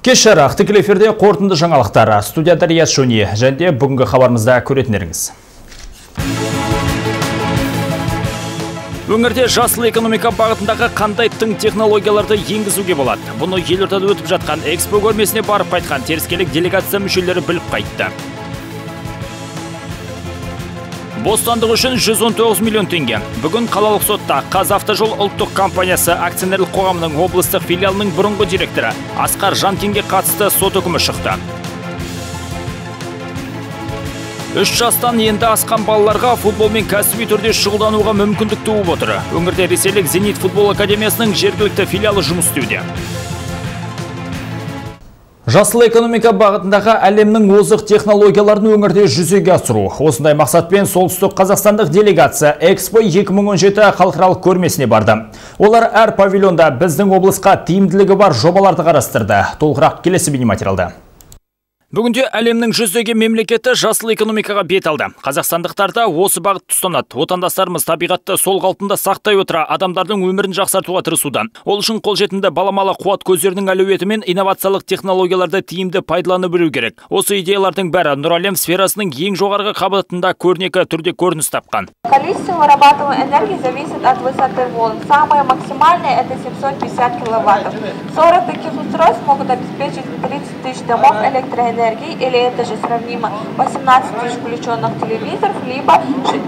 Кешара тікелей эфирде қорытынды жаңалықтар. Студияда Рият Шони және бүгінгі хабарымызда көретіндеріңіз. Өңірде жасыл экономика бағытындағы қандай тың технологияларды енгізуге болады? Бұны елордада өтіп жатқан экспо көрмесіне барып қайтқан теріскейлік делегация мүшелері біліп қайтты. Бостандық үшін 119 миллион теңге. Бүгін қалалық сотта Қазавтожол ұлттық компаниясы акционерлік қоғамының облыстық филиалының бұрынғы директоры Асқар Жанкинге қатысты сот үкімі шықты. 3 жастан енді асқан балаларға футболмен кәсіби түрде шұғылдануға мүмкіндік туып отыр. Өңірде ресейлік Зенит футбол академиясының жергілікті филиалы жұмыс істеуде. Жасыл экономика бағытындағы әлемнің озық технологияларын өңірде жүзеге асыру. Осындай мақсатпен солтүстік қазақстандық делегация Экспо 2017 халықаралық көрмесіне барды. Олар әр павильонда біздің облысқа тиімділігі бар жобаларды қарастырды. Толығырақ келесі бейнематериалда. Бүгінде әлемнің жүздеген мемлекеті жасыл экономикаға бет алды. Қазақстандықтарда осы бағыт ұстанады. Отандастарымыз табиғатты сол қалпында сақтай отыра адамдардың өмірін жақсартуға тырысуда. Ол үшін қолжетімді баламалы қуат көздерінің әлеуеті мен инновациялық технологияларды тиімді пайдаланып білу керек. Осы идеялардың бәрі Нұр әлем сферасының ең жоғарғы қабатында көрнекі түрде көрініс тапқан. Количество вырабатываемой энергии зависит от высоты волн. Самое максимальное это 750 киловаттов. 40 таких устройств могут обеспечить 30 тысяч домов электроэнергией, или это же сравнимо 18 тысяч включенных телевизоров, либо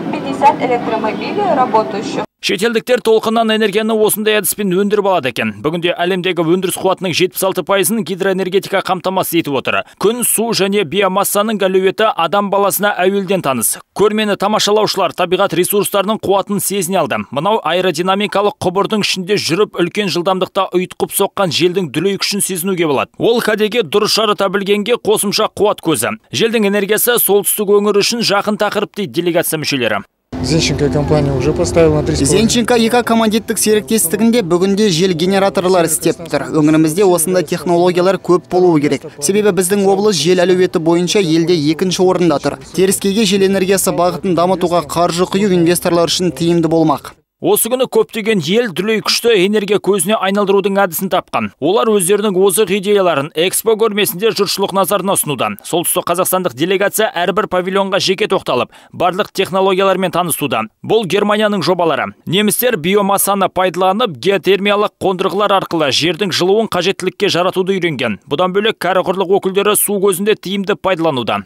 50 электромобилей работающих. Шетелдіктер толқыннан энергияны осындай әдіспен өндіріп алады екен. Бүгінде әлемдегі өндіріс қуатының 76%-ын гидроэнергетика қамтамасыз етіп отыр. Күн, су және биомассаның әлеуеті адам баласына әуелден таныс. Көрмені тамашалаушылар табиғат ресурстарының қуатын сезіне алды. Мынау аэродинамикалық құбырдың ішінде жүріп үлкен жылдамдықта ұйытқып соққан желдің дүлей күшін сезінуге болады. Ол кәдеге дұрыс жарыта білгенге қосымша қуат көзі. Желдің энергиясы солтүстік өңір үшін жақын тақырып дейді делегация мүшелері. Зенченко компания уже поставила на 3,5. Зенченко екі командиттік серіктестігінде бүгінде жел генераторлар істеп тұр. Өңірімізде осында технологиялар көп болуы керек. Себебі біздің облыс жел әлеуеті бойынша елде екінші орында тұр. Теріскейге жел энергиясы бағытын дамытуға қаржы құю инвесторлар үшін тиімді болмақ. Осы күні көптеген ел дүлей күшті энергия көзіне айналдырудың әдісін тапқан. Олар өздерінің озық идеяларын экспо көрмесінде жұртшылық назарына ұсынуда. Солтүстік қазақстандық делегация әрбір павильонға жеке тоқталып, барлық технологиялармен таныстуда. Бұл Германияның жобалары. Немістер биомассаны пайдаланып, геотермиялық қондырғылар арқылы жердің жылуын қажеттілікке жаратуды үйренген. Бұдан бөлек кәрі құрлық өкілдері су көзінде тиімді пайдалануда.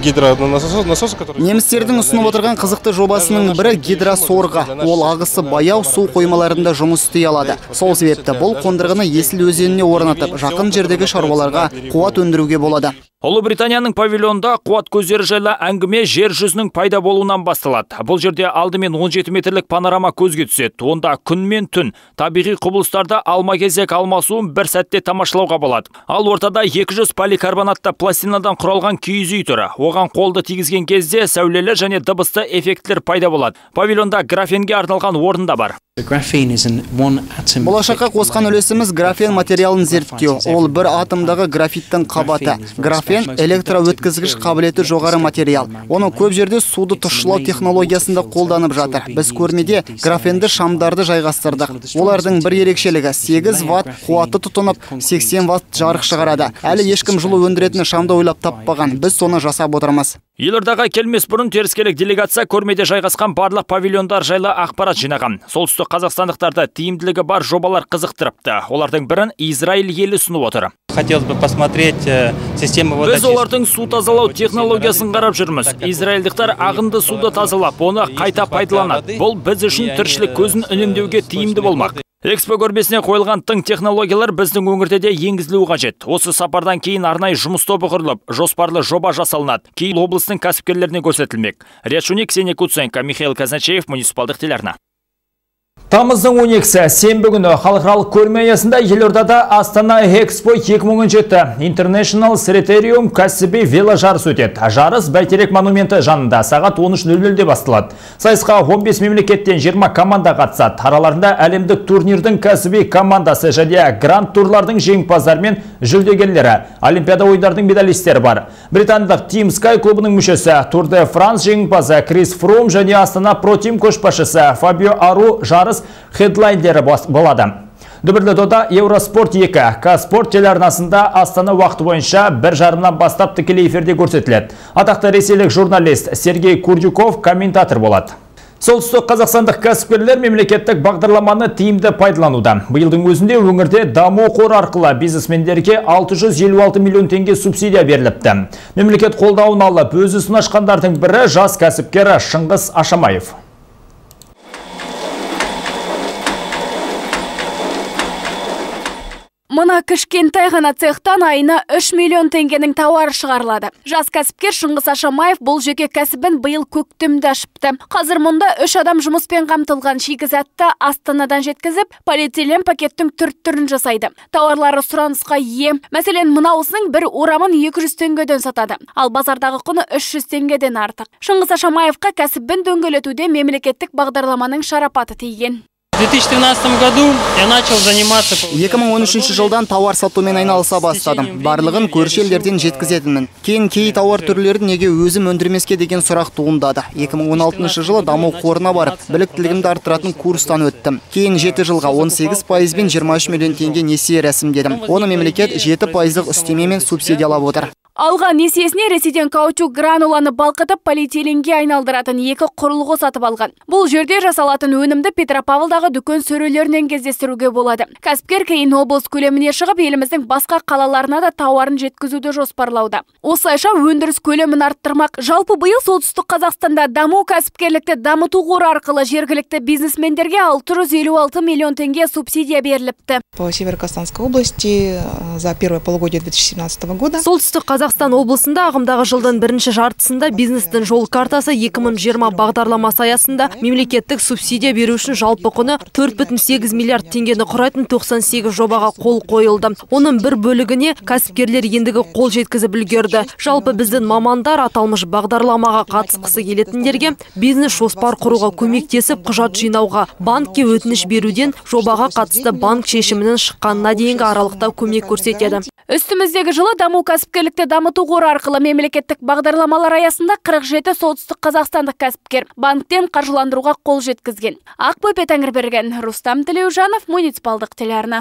Немістердің ұсынып отырған қызықты жобасының бірі гидросорға. Ол ағысы баяу су қоймаларында жұмыс істей алады. Сол себепті бұл қондырғыны Есіл өзеніне орнатып, жақын жердегі шаруаларға қуат өндіруге болады. Ұлыбританияның павильонда қуат көздері жайлы әңгіме жер жүзінің пайда болуынан басталады. Бұл жерде алдымен 17 метрлік панорама көзге түседі. Онда күн мен түн табиғи құбылыстарда алма-кезек алмасуын бір сәтте тамашалауға болады. Ал ортада 200 поликарбонатты пластинадан құралған киіз үй тұры. Оған қолды тигізген кезде сәулелі және дыбысты эффекттер пайда болады. Павильонда графенге арналған орын да бар. Болашаққа қосқан үлесіміз графен материалын зерттеу. Ол бір атомдағы графиттің қабаты. Графен электроөткізгіш қабілеті жоғары материал. Оны көп жерде суды тұщылау технологиясында қолданып жатыр. Біз көрмеде графенді шамдарды жайғастырдық. Олардың бір ерекшелігі 8 ватт қуаты тұтынып 80 ватт жарық шығарады. Әлі ешкім жылу өндіретін шамды ойлап таппаған. Біз соны жасап отырмыз. Елордаға келмес бұрын теріскейлік делегация көрмеде жайғасқан барлық павильондар жайлы ақпарат жинаған. Солтүстік қазақстандықтарды тиімділігі бар жобалар қызықтырыпты. Олардың бірін Израиль елі ұсынып отыр. Хотелось бы посмотреть систему водочистки. Біз олардың су тазалау технологиясын қарап жүрміз. Израильдықтар ағынды суды тазалап, оны қайта пайдаланады. Бұл біз үшін тіршілік көзін үнемдеуге тиімді болмақ. Экспо көрмесіне қойылған тың технологиялар біздің өңірде де енгізілуі қажет. Осы сапардан кейін арнайы жұмыс тобы құрылып, жоспарлы жоба жасалынады. Кейін облыстың кәсіпкерлеріне көрсетілмек. Риат Шони, Ксения Куценко, Михаил Казначеев, муниципалдық телеарна. Тамыздың 12-сі сенбі күні халықаралық көрме аясында елордада Астана Экспо 2017 International Criterium кәсіби веложарыс өтеді. Жарыс Бәйтерек монументі жанында сағат 13:00-де басталады. Сайысқа 15 мемлекеттен 20 команда қатысады. Араларында әлемдік турнирдің кәсіби командасы және гранд турлардың жеңімпаздары мен жүлдегерлері, Олимпиада ойындардың медалистері бар. Британдық Team Sky клубының мүшесі, Tour de France жеңімпазы Крис Фрум және Астана Pro Team көшбасшысы Фабио Ару жарыс хедлайнері болады. Дүбірлі дода Евроспорт 2 Казспорт телеарнасында Астана уақыты бойынша 1:30-нан бастап тікелей эфирде көрсетіледі. Атақты ресейлік журналист Сергей Курдюков комментатор болады. Солтүстік қазақстандық кәсіпкерлер мемлекеттік бағдарламаны тиімді пайдалануда. Биылдың өзінде өңірде даму қоры арқылы бизнесмендерге 656 миллион теңге субсидия беріліпті. Мемлекет қолдауын алып, өз ісін ашқандардың бірі жас кәсіпкер Шыңғыс Ашамаев. Мына кішкентай ғана цехтан айына 3 миллион теңгенің тауары шығарылады. Жас кәсіпкер Шыңғыс Ашамаев бұл жеке кәсібін биыл көктемде ашыпты. Қазір мұнда 3 адам жұмыспен қамтылған шикізатты Астанадан жеткізіп, полиэтилен пакеттің түр-түрін жасайды. Тауарлары сұранысқа ие. Мәселен, мынауысының бір орамын 200 теңгеден сатады, ал базардағы құны 300 теңгеден артық. Шыңғыс Ашамаевқа кәсібін дөңгелетуде мемлекеттік бағдарламаның шарапаты тиген. В 2013 году я начал заниматься... 2013 жылдан тауар сатумен айналыса бастадым. Барлығын көрші елдерден жеткізетінмін. Кейін кей тауар түрлерін неге өзім өндірмеске деген сұрақ туындады. 2016 жылы даму қорына барып, біліктілігімді арттыратын курстан өттім. Кейін 7 жылға 18%бен 23 миллион теңге несие рәсімдедім. Оны мемлекет 7%-ық үстемемен субсидиялап отыр. Алған несиесіне Ресейден каучук грануланы балқытып полиэтиленге айналдыратын 2 құрылғы сатып алған. Бұл жерде жасалатын өнімді Петропавлдағы дүкен сөрелерінен кездестіруге болады. Кәсіпкер кейін облыс көлеміне шығып, еліміздің басқа қалаларына да тауарын жеткізуді жоспарлауда. Осылайша өндіріс көлемін арттырмақ. Жалпы биыл солтүстік Қазақстанда даму кәсіпкерлікті дамыту қоры арқылы жергілікті бизнесмендерге 656 миллион теңге субсидия беріліпті. По Северо-Казахстанской области за первое полугодие 2017 года солтүстік Қазақстан облысында ағымдағы жылдың бірінші жартысында бизнестің жол картасы 2020 бағдарламасы аясында мемлекеттік субсидия беру үшін жалпы құны 4,8 миллиард теңгені құрайтын 98 жобаға қол қойылды. Оның бір бөлігіне кәсіпкерлер ендігі қол жеткізіп үлгерді. Жалпы біздің мамандар аталмыш бағдарламаға қатысқысы келетіндерге бизнес жоспар құруға көмектесіп, құжат жинауға, банкке өтініш беруден жобаға қатысты банк шешімінің шыққанына дейінгі аралықта көмек көрсетеді. Үстіміздегі жылы даму кәсіпкерлікті дамыту қоры арқылы мемлекеттік бағдарламалар аясында 47 солтүстік қазақстандық кәсіпкер банктен қаржыландыруға қол жеткізген. Ақбөпе Тәңірберген, Рустам Тілеужанов, муниципалдық телеарна.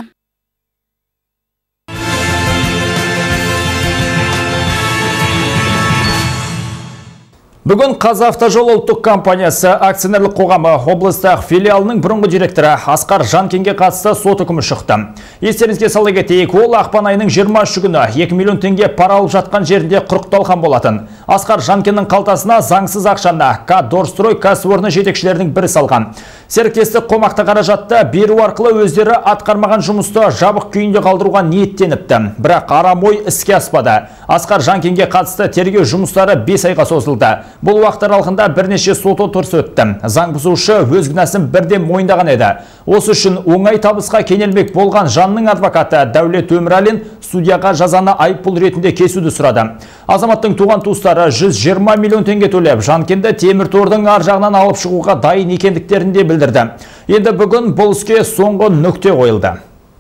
Бүгін Қазавтожол ұлттық компаниясы акционерлік қоғамы облыстық филиалының бұрынғы директоры Асқар Жанкинге қатысты сот үкімі шықты. Естеріңізге сала кетейік, ол ақпан айының 23 күні 2 миллион теңге пара алып жатқан жерінде құрықталған болатын. Асқар Жанкиннің қалтасына заңсыз ақшаны Дорстрой кәсіпорны жетекшілерінің бірі салған. Серіктестік қомақты қаражатты беру арқылы өздері атқармаған жұмысты жабық күйінде қалдыруға ниеттеніпті. Бірақ арам ой іске аспады. Асқар Жанкинге қатысты тергеу жұмыстары 5 айға созылды. Бұл уақыт аралығында бірнеше сот отырысы өтті. Заң бұзушы өз кінәсін бірден мойындаған еді. Осы үшін оңай табысқа кенелмек болған жанның адвокаты Дәулет Өмірәлин судьяға жазаны айыппұл ретінде кесуді сұрады. Азаматтың туған туыстары 120 миллион теңге төлеп, Жанкинді темір тордың ар жағынан алып шығуға дайын екендіктерін де білдірді. Енді бүгін бұл іске соңғы нүкте қойылды.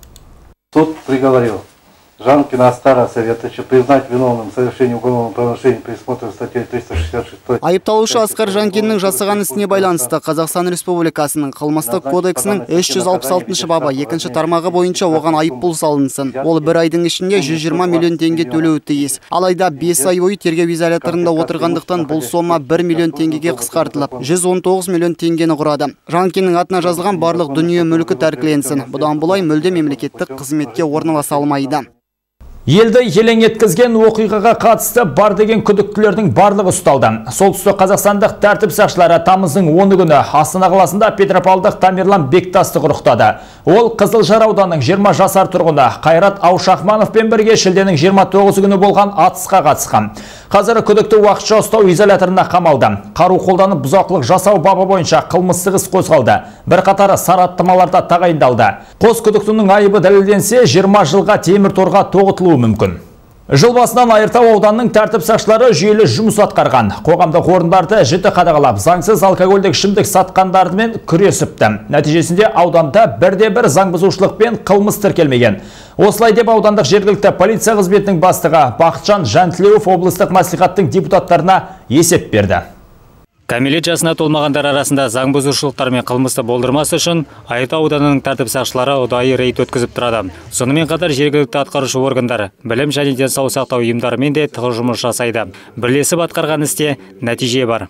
Суд приговорил Жанкина Асқара Советовича признать виновным в совершении уголовного правонарушения предусмотренного статьей 366. Айыпталушы Асқар Жанкиннің жасаған ісіне байланысты Қазақстан Республикасының қылмыстық кодексінің 366 бабы 2 тармағы бойынша оған айыппұл салынсын. Ол бір айдың ішінде 120 миллион теңге төлеуі тиіс. Алайда 5 ай бойы тергеу изоляторында отырғандықтан бұл сома 1 миллион теңгеге қысқартылып, 119 миллион теңгені құрады. Жанкиннің атына жазылған барлық дүние мүлкі тәркіленсін. Бұдан бұлай мүлде мемлекеттік қызметке орналаса алмайды. Елді елең еткізген оқиғаға қатысты бар деген күдіктілердің барлығы ұсталды. Солтүстік қазақстандық тәртіп сақшылары тамыздың 10 күні Астана қаласында Петропавлдық Тамерлан Бектасты құрықтады. Ол Қызылжар ауданының 20 жасар тұрғыны Қайрат Аушахмановпен бірге шілденің 29 күні болған атысқа қатысқан. Қазір күдікті уақытша ұстау изоляторына қамалды. Қару қолданып бұзақылық жасау бабы бойынша қылмыстық іс қозғалды. Бірқатар сараптамаларда тағайындалды. Қос күдіктінің айыбы дәлелденсе, 20 жылға темір торға тоғытылуы мүмкін. Жыл басынан Айыртау ауданының тәртіп сақшылары жүйелі жұмыс атқарған. Қоғамдық орындарды жіті қадағалап, заңсыз алкогольдік ішімдік сатқандармен күресіпті. Нәтижесінде ауданда бірде-бір заң бұзушылық пен қылмыс тіркелмеген. Осылай деп аудандық жергілікті полиция қызметінің бастығы Бақытжан Жантілеуов облыстық мәслихаттың депутаттарына есеп берді. Кәмелет жасына толмағандар арасында заң бұзушылықтар мен қылмысты болдырмас үшін Айыртау ауданының тәртіп сақшылары ұдайы рейд өткізіп тұрады. Сонымен қатар жергілікті атқарушы органдар, білім және денсаулық сақтау ұйымдарымен де тығыз жұмыс жасайды. Бірлесіп атқарған істе нәтиже бар.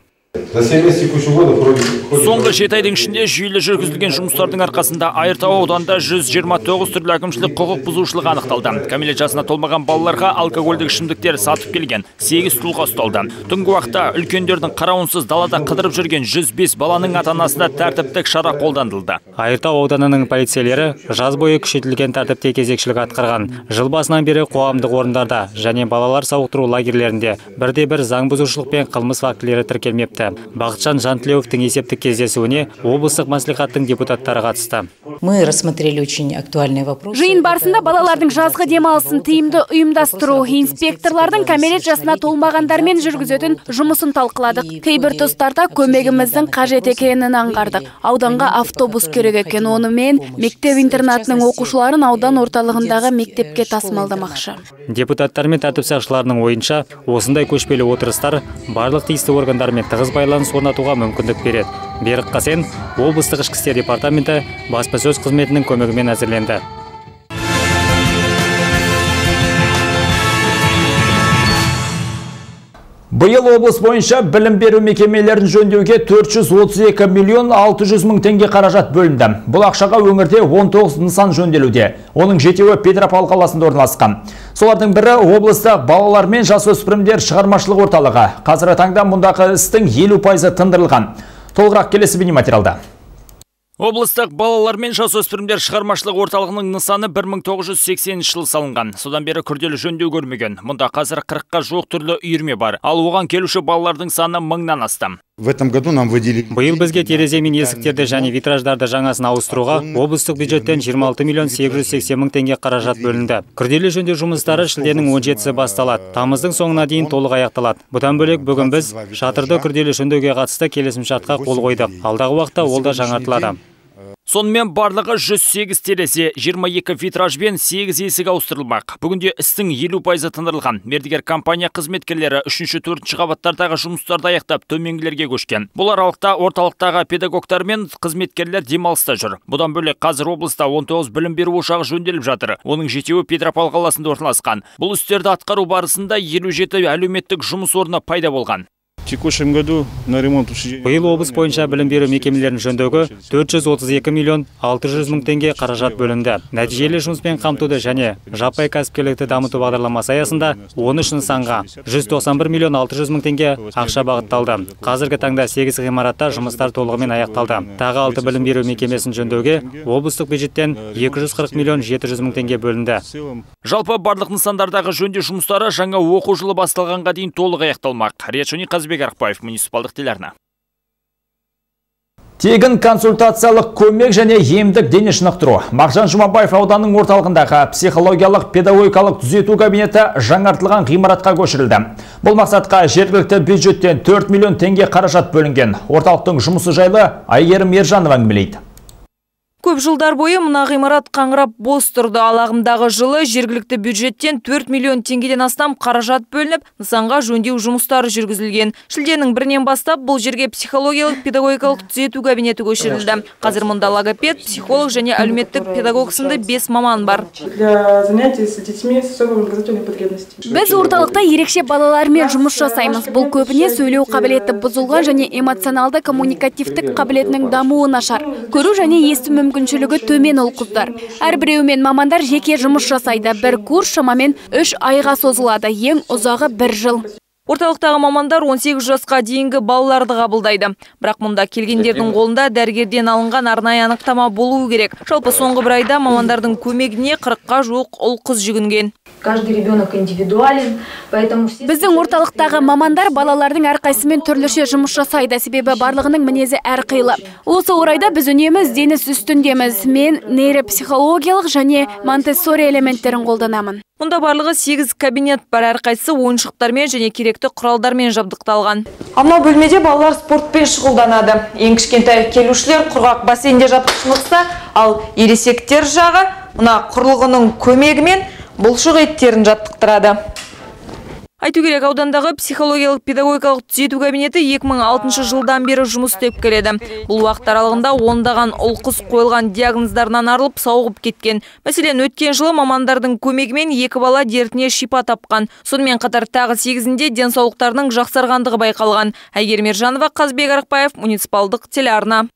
Соңғы 7 айдың ішінде жүйелі жүргізілген жұмыстардың арқасында Айыртау ауданында 129 түрлі әкімшілік құқық бұзушылығы анықталды. Кәмелет жасына толмаған балаларға алкогольдік ішімдіктер сатып келген 8 тұлға ұсталды. Түнгі уақытта үлкендердің қарауынсыз далада қыдырып жүрген 105 баланың ата-анасына тәртіптік шара қолданылды. Айыртау ауданының полицейлері жаз бойы күшейтілген тәртіпте кезекшілік атқарған. Жыл басынан бері қоғамдық орындарда және балалар сауықтыру лагерлерінде бірде-бір заң бұзушылық пен қылмыс фактілері тіркелмепті. Бақытжан Жантілеуовтың есептік кездесуіне облыстық мәслихаттың депутаттары қатысты. Мы рассмотрели очень актуальный вопрос. Жиын барысында балалардың жазғы демалысын тиімді ұйымдастыру, инспекторлардың кәмелет жасына толмағандармен жүргізетін жұмысын талқыладық. Кейбір тұстарда көмегіміздің қажет екенін аңғардық. Ауданға автобус керек екен, онымен мектеп-интернатының оқушыларын аудан орталығындағы мектепке тасымалдамақшы. Депутаттар мен тәртіп сақшыларының ойынша, осындай көшпелі отырыстар барлық тиісті органдармен тығыз байланыс орнатуға мүмкіндік береді. Берік Қасен, облыстық ішкі істер департаменті баспасөз қызметінің көмегімен әзірленді. Биыл облыс бойынша білім беру мекемелерін жөндеуге 432 миллион 600 мың теңге қаражат бөлінді. Бұл ақшаға өңірде 19 нысан жөнделуде. Оның 7-і Петропавл қаласында орналасқан. Солардың бірі облыста балалар мен жасөспірімдер шығармашылық орталығы. Қазіргі таңда мұндағы істің 50% тындырылған. Толығырақ келесі бейнематериалда. Облыстық балалар мен жасөспірімдер шығармашылық орталығының нысаны 1980 жылы салынған. Содан бері күрделі жөндеу көрмеген. Мұнда қазір 40-қа жуық түрлі үйірме бар. Ал оған келуші балалардың саны 1000-нан астам. Биыл бізге терезе мен есіктерді және витраждарды жаңасын ауыстыруға облыстық бюджеттен 26 миллион 880 мың теңге қаражат бөлінді. Күрделі жөндеу жұмыстары шілденің 17-сі басталады. Тамыздың соңына дейін толық аяқталады. Бұдан бөлек бүгін біз шатырды күрделі жөндеуге қатысты келісімшартқа қол қойдық. Алдағы уақытта ол да жаңартылады. Сонымен барлығы 108 терезе, 22 витраж бен 8 есік ауыстырылмақ. Бүгінде істің 50% тындырылған. Мердігер компания қызметкерлері 3-4 қабаттардағы жұмыстарды аяқтап төменгілерге көшкен. Бұл аралықта орталықтағы педагогтар мен қызметкерлер демалыста жүр. Бұдан бөлек қазір облыста 19 білім беру ошағы жөнделіп жатыр. Оның 7-і Петропавл қаласында орналасқан. Бұл істерді атқару барысында 57 әлеуметтік жұмыс орны пайда болған. Биыл облыс бойынша білім беру мекемелерін жөндеуге 432 миллион 600 мың теңге қаражат бөлінді. Нәтижелі жұмыспен қамтуды және жаппай кәсіпкерлікті дамыту бағдарламасы аясында 13 нысанға 191 миллион 600 мың теңге ақша бағытталды. Қазіргі таңда 8 ғимаратта жұмыстар толығымен аяқталды. Тағы 6 білім беру мекемесін жөндеуге облыстық бюджеттен 240 миллион 700 мың теңге бөлінді. Жалпы барлық нысандардағы жөндеу жұмыстары жаңа оқу жылы басталғанға дейін толық аяқталмақ. Риат-Шони Қазбек Арықбаев, муниципалдық телеарна. Тегін консультациялық көмек және емдік дене шынықтыру. Мағжан Жұмабаев ауданның орталығындағы психологиялық педагогикалық түзету кабинеті жаңартылған ғимаратқа көшірілді. Бұл мақсатқа жергілікті бюджеттен 4 миллион теңге қаражат бөлінген. Орталықтың жұмысы жайлы Айгерім Ержанова әңгімелейді. Көп жылдар бойы мына ғимарат қаңырап бос тұрды. Ал ағымдағы жылы жергілікті бюджеттен 4 миллион теңгеден астам қаражат бөлініп, нысанға жөндеу жұмыстары жүргізілген. Шілденің 1-нен бастап бұл жерге психологиялық педагогикалық түзету кабинеті көшірілді. Қазір мұнда логопед, психолог және әлеуметтік педагог сынды 5 маман бар. Для занятий с детьми с особыми образовательными потребностями. Біз орталықта ерекше балалармен жұмыс жасаймыз. Бұл көбіне сөйлеу қабілеті бұзылған және эмоционалды коммуникативтік қабілетінің дамуы нашар. Көру және есту мүмкіншілігі төмен ол қыздар. Әрбіреумен мамандар жеке жұмыс жасайды. Бір курс шамамен 3 айға созылады. Ең ұзағы 1 жыл. Орталықтағы мамандар 18 жасқа дейінгі балаларды қабылдайды. Бірақ мұнда келгендердің қолында дәрігерден алынған арнайы анықтама болуы керек. Жалпы соңғы бір айда мамандардың көмегіне 40-қа жуық ұл қыз жүгінген. Каждый ребенок индивидуален, поэтому біздің орталықтағы мамандар балалардың әрқайсымен түрліше жұмыс жасайды, себебі барлығының мінезі әрқилы. Осы орайда біз үнемі ізденіс үстіндеміз. Мен нейропсихологиялық және Монтессори элементтерін қолданамын. Мұнда барлығы 8 кабинет бар, әрқайсысы ойыншықтармен және керекті құралдармен жабдықталған. Мына бөлмеде балалар спортпен шұғылданады. Ең кішкентай келушілер құрғақ бассейнде жаттықтырылса, ал ересектер жағы мына құрылғының көмегімен бұлшық еттерін жаттықтырады. Айту керек, аудандағы психологиялық педагогикалық түзету кабинеті 2006 жылдан бері жұмыс істеп келеді. Бұл уақыт аралығында ондаған ұл-қыз қойылған диагноздарынан арылып, сауығып кеткен. Мәселен, өткен жылы мамандардың көмегімен 2 бала дертіне шипа тапқан. Сонымен қатар тағы 8-інде денсаулықтарының жақсарғандығы байқалған. Әйгерім Ержанова, Қазбек Арықбаев, муниципалдық телеарна.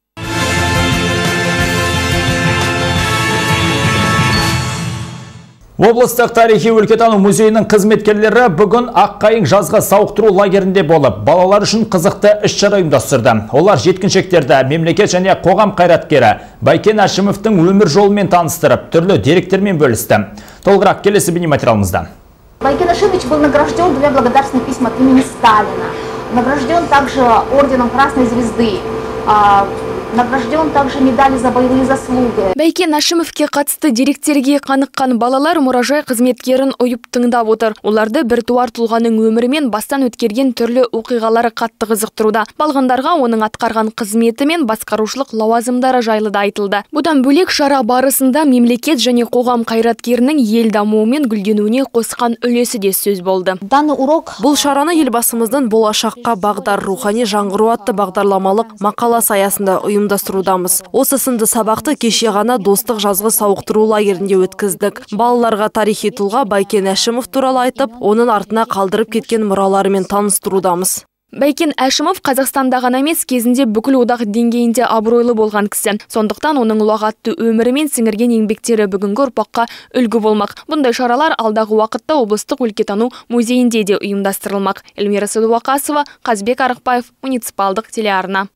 Облыстық тарихи өлкетану музейінің қызметкерлері бүгін Аққайың жазғы сауықтыру лагерінде болып, балалар үшін қызықты іс-шара ұйымдастырды. Олар жеткіншектерді мемлекет және қоғам қайраткері Байкен Әшімовтың өмір жолымен таныстырып, түрлі деректермен бөлісті. Толығырақ келесі бейнематериалымызда. Байкен Ашимович был награжден 2 благодарственных письма от имени Сталина. Награжден также орденом Красной Звезды. Награжден также медали за боевые заслуги. Байкен Ашимовке қатысты деректерге қаныққан балалар мұражай қызметкерін ұйып тыңдап отыр. Оларды біртуар тұлғаның өмірімен бастан өткерген түрлі оқиғалары қатты қызықтыруда. Балғындарға оның атқарған қызметі мен басқарушылық лауазымдары жайлы да айтылды. Бұдан бөлек шара барысында мемлекет және қоғам қайраткерінің ел дамуы мен гүлденуіне қосқан үлесі де сөз болды. Бұл шараны елбасымыздың болашаққа бағдар рухани жаңғыру атты бағдарламалық мақаласы аясында ұйымдастырудамыз. Осы сынды сабақты кеше ғана достық жазғы сауықтыру лагерінде өткіздік. Балаларға тарихи тұлға Байкен Әшімов туралы айтып, оның артына қалдырып кеткен мұраларымен таныстырудамыз. Байкен Әшімов Қазақстанда ғана емес, кезінде бүкіл одақ деңгейінде абыройлы болған кісі. Сондықтан оның ұлағатты өмірі мен сіңірген еңбектері бүгінгі ұрпаққа үлгі болмақ. Бұндай шаралар алдағы уақытта облыстық өлкетану музейінде де ұйымдастырылмақ. Эльмира Садуақасова, Қазбек Арықбаев, муниципалдық телеарна.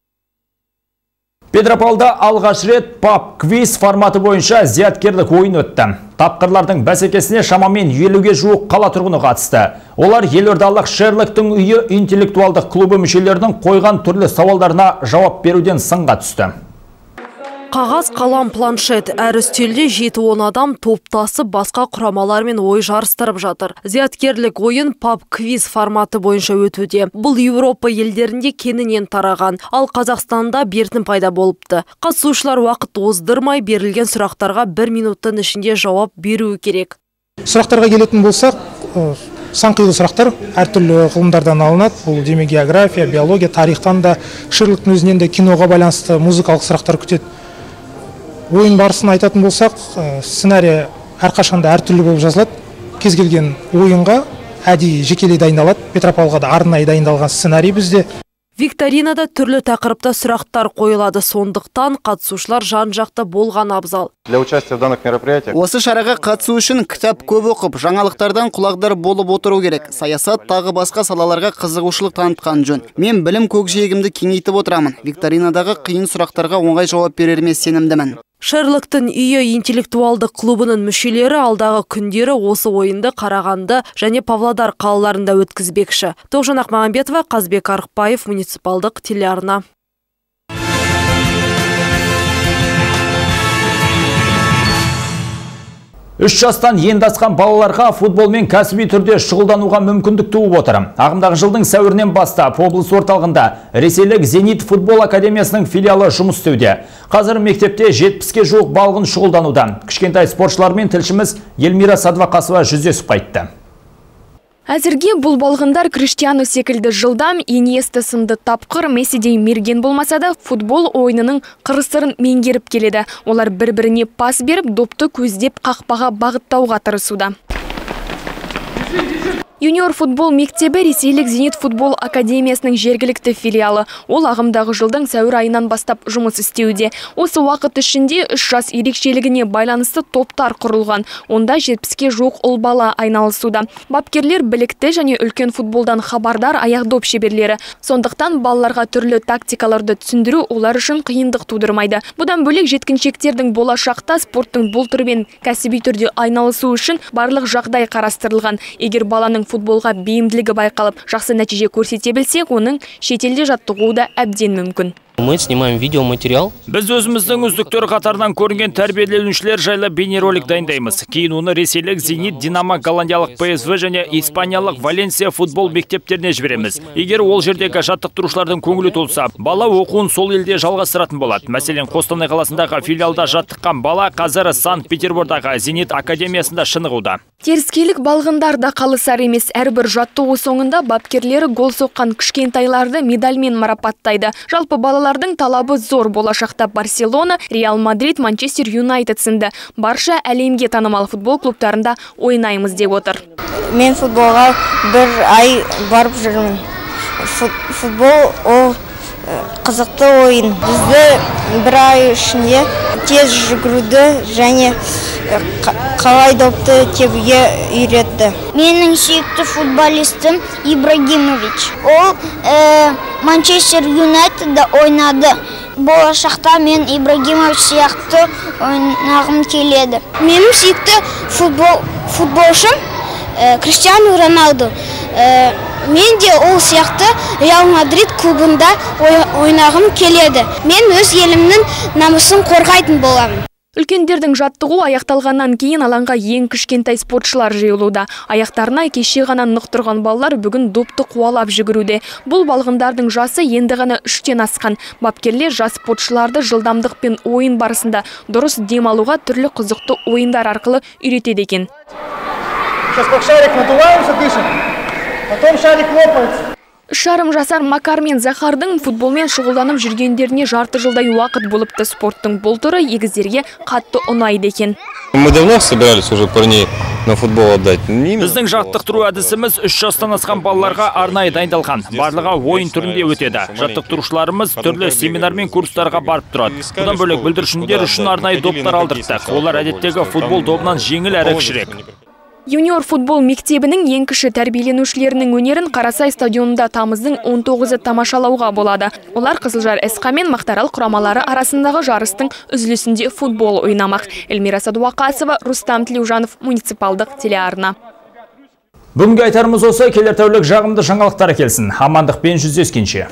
Петропавлда алғаш рет паб-квиз форматы бойынша зияткерлік ойын өтті. Тапқырлардың бәсекесіне шамамен 50-ге жуық қала тұрғыны қатысты. Олар елордалық Шерлоктың үйі интеллектуалдық клубы мүшелерінің қойған түрлі сауалдарына жауап беруден сынға түсті. Қағаз, қалам, планшет, әр үстелде 7-10 адам топтасып басқа құрамалармен ой жарыстырып жатыр. Зияткерлік ойын паб-квиз форматы бойынша өтуде. Бұл Еуропа елдерінде кеңінен тараған, ал Қазақстанда бертін пайда болыпты. Қатысушылар уақыт оздырмай берілген сұрақтарға 1 минуттың ішінде жауап беруі керек. Сұрақтарға келетін болсақ, сан қилы сұрақтар әртүрлі ғылымдардан алынады. Бұл демек география, биология, тарихтан да, Шерлоктың өзінен де киноға байланысты музыкалық сұрақтар күтеді. Ойын барысын айтатын болсақ, сценарий әрқашанда әртүрлі болып жазылады. Кез келген ойынға әдейі жекелей дайындалады. Петропавлға да арнайы дайындалған сценарий бізде. Викторинада түрлі тақырыпта сұрақтар қойылады, сондықтан қатысушылар жан-жақты болған абзал. Для участия в данных мероприятиях Осы шараға қатысу үшін кітап көп оқып, жаңалықтардан құлағдар болып отыру керек. Саясат тағы басқа салаларға қызығушылық танытқан жөн. Мен білім көкжиегімді кеңейтіп отырамын. Викторинадағы қиын сұрақтарға оңай жауап береріме сенімдімін. Шерлоктың үйі интеллектуалдық клубының мүшелері алдағы күндері осы ойынды Қарағанды және Павлодар қалаларында өткізбекші. Тоғжан Ақмағамбетова, Қазбек Арықбаев, муниципалдық телеарна. Үш жастан енді асқан балаларға футболмен кәсіби түрде шұғылдануға мүмкіндік туып отыр. Ағымдағы жылдың сәуірінен бастап облыс орталығында ресейлік Зенит футбол академиясының филиалы жұмыс істеуде. Қазір мектепте 70-ге жуық балғын шұғылдануда. Кішкентай спортшылармен тілшіміз Эльмира Садуақасова жүздесіп қайтты. Әзірге бұл балғындар Криштиану секілді жылдам, Иньеста сынды тапқыр, Мессидей мерген болмаса да футбол ойынының қыр-сырын меңгеріп келеді. Олар бір-біріне пас беріп, допты көздеп қақпаға бағыттауға тырысуда. Юниор футбол мектебі ресейлік Зенит футбол академиясының жергілікті филиалы. Ол ағымдағы жылдың сәуір айынан бастап жұмыс істеуде. Осы уақыт ішінде 3 жас ерекшелігіне байланысты топтар құрылған. Онда 70-ге жуық ұл бала айналысуда. Бапкерлер білікті және үлкен футболдан хабардар аяқ-доп шеберлері. Сондықтан балаларға түрлі тактикаларды түсіндіру олар үшін қиындық тудырмайды. Бұдан бөлек жеткіншектердің болашақта спорттың бұл түрімен кәсіби түрде айналысу үшін барлық жағдай қарастырылған. Егер баланың футболға бейімділігі байқалып, жақсы нәтиже көрсете білсек, оның шетелде жаттығуы да әбден мүмкін. Мы снимаем видеоматериал. Біз өзіміздің үздіктер қатарынан көрінген тәрбиеленушілер жайлы бейнеролик дайындаймыз. Кейін оны ресейлік Зенит, Динамо, голландиялық ПСВ және испаниялық Валенсия футбол мектептеріне жібереміз. Егер ол жердегі жаттықтырушылардың көңілі толса, бала оқуын сол елде жалғастыратын болады. Мәселен, Қостанай қаласындағы филиалда жаттыққан бала қазір Санкт-Петербордағы Зенит академиясында шынығуда. Теріскейлік балғындарда қалысар емес, әрбір жаттығу соңында бапкерлері гол соққан кішкентайларды медальмен марапаттайды. Жалпы балалардың талабы зор. Болашақта Барселона, Реал Мадрид, Манчестер Юнайтед сынды барша әлемге танымал футбол клубтарында ойнаймыз деп отыр. Мен футболға бір ай барып жүрмін. Футбол ол қызықты ойын. Бізді бір ай ішінде тез жүгіруді және қалай допты тебуге үйретті. Менің сүйікті футболистім Ибрагимович. Ол Манчестер Юнайтедда ойнады. Болашақта мен Ибрагимович сияқты ойнағым келеді. Менің сүйікті футболшым Криштиану Роналду. Мен де ол сияқты Реал Мадрид клубында ойнағым келеді. Мен өз елімнің намысын қорғайтын боламын. Үлкендердің жаттығу аяқталғаннан кейін алаңға ең кішкентай спортшылар жиылуда. Аяқтарына кеше ғана нық тұрған балалар бүгін допты қуалап жүгіруде. Бұл балғындардың жасы енді ғана 3-тен асқан. Бапкерлер жас спортшыларды жылдамдық пен ойын барысында дұрыс демалуға түрлі қызықты ойындар арқылы үйретеді екен. Сейчас как шарик надуваемся, дышим. Потом шарик лопается. 3,5 жасар Макар мен Захардың футболмен шұғылданып жүргендеріне жарты жылдай уақыт болыпты. Спорттың бұл түрі егіздерге қатты ұнайды екен. Мы давно собирались уже парней на футбол отдать. Біздің жаттықтыру әдісіміз 3 жастан асқан балаларға арнайы дайындалған. Барлығы ойын түрінде өтеді. Жаттықтырушыларымыз түрлі семинар мен курстарға барып тұрады. Бұдан бөлек бүлдіршіндер үшін арнайы доптар алдырттық. Олар әдеттегі футбол добынан жеңіл әрі кішірек. Юниор футбол мектебінің ең кіші тәрбиеленушілерінің өнерін Қарасай стадионында тамыздың 19-і тамашалауға болады. Олар Қызылжар СК мен Мақтарал құрамалары арасындағы жарыстың үзілісінде футбол ойнамақ. Эльмира Садуақасова, Рустам Тілеужанов, муниципалдық телеарна. Бүгінгі айтарымыз осы, келер тәулік жағымды жаңалықтар келсін. Амандықпен жүздескенше.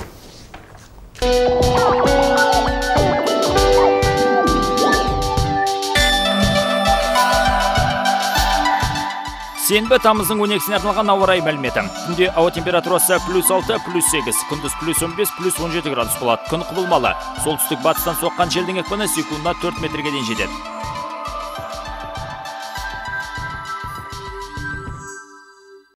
Сенбі тамыздың 12-сіне арналған ауа райы мәліметі. Түнде ауа температурасы +6, +8, күндіз +15, +17 градус болады. Күн құбылмалы. Солтүстік батыстан соққан желдің екпіні секундына 4 метрге дейін жетеді.